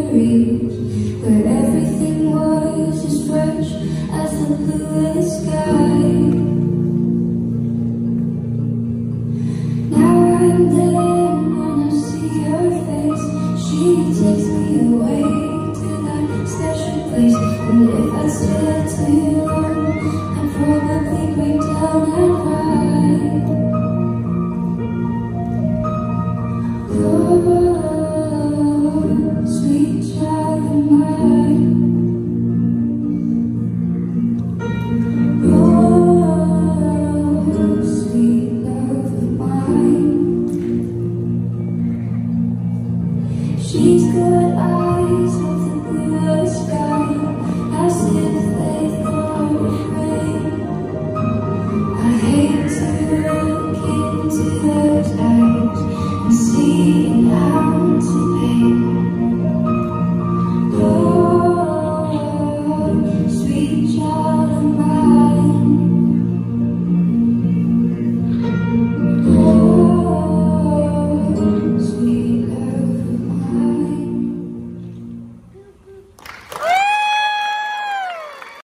memories, where everything was as fresh as the bluest sky. Now I'm there when I see her face. She takes me away to that special place, and if I stay